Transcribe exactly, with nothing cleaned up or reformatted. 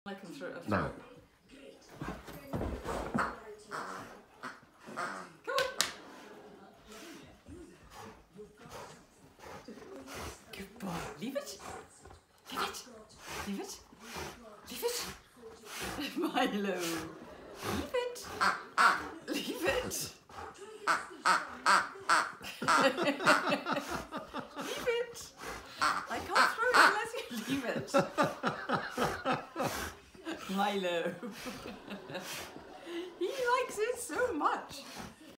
I can throw it. No. Come on. Good boy. Leave it. Leave it. Leave it. Leave it. Milo. Leave it. Leave it. Leave it. I can't throw it unless you leave it. Milo. He likes it so much.